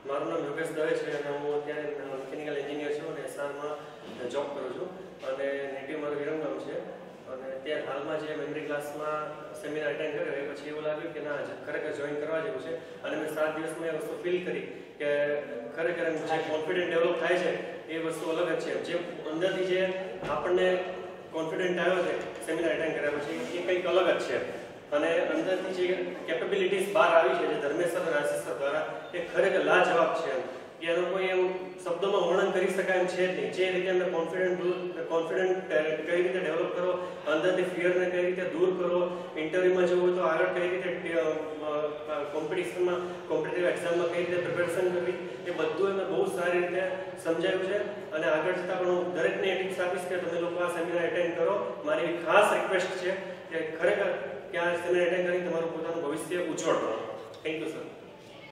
મારું નામ યોગેશ દવે છે અને હું અત્યારે મિકેનિકલ એન્જિનિયર છું અને એસઆરમાં જોબ કરું છું અને નેટિવ મારું વિરમગામ છે અને અત્યારે હાલમાં જે મેમરી ક્લાસમાં સેમિનાર અટેન્ડ કર્યો એ પછી એવું લાગ્યું કે ના ખરેખર જોઈન કરવા જેવું છે અને મેં 7 દિવસમાં એ વસ્તુ ફીલ કરી કે ખરેખર જે કોન્ફિડન્ટ ડેવલપ થાય છે એ વસ્તુ અલગ જ છે. જે અંદરથી જે આપણને કોન્ફિડન્ટ આવ્યો છે સેમિનાર અટેન્ડ કર્યા પછી એ કંઈક અલગ જ છે અને અંદરથી જે કેપેબિલિટીઝ બહાર આવી છે જે ધર્મેશ સર અને આશીષ સર દ્વારા એ ખરેખર લાજવાબ છે કે એનો કોઈ એવું શબ્દોમાં વર્ણન કરી શકાય એમ છે જ નહીં. જે રીતે અમે કોન્ફિડન્ટ કઈ રીતે ડેવલપ કરો, અંદરથી ફિયરને કઈ રીતે દૂર કરો, ઇન્ટરવ્યુમાં જવું તો આગળ કઈ રીતે કોમ્પિટિશનમાં કોમ્પિટિટિવ એક્ઝામમાં કઈ રીતે પ્રિપેરેશન કરવી એ બધું એમને બહુ સારી રીતે સમજાવ્યું છે અને આગળ જતાં પણ હું દરેકને એ ટિપ્સ આપીશ કે તમે લોકો આ સેમિનાર એટેન્ડ કરો. મારી ખાસ રિક્વેસ્ટ છે કે ખરેખર કે આ સેમિનાર એટેન્ડ કરીને તમારું પોતાનું ભવિષ્ય ઉજ્જવળ કરો. Thank you sir.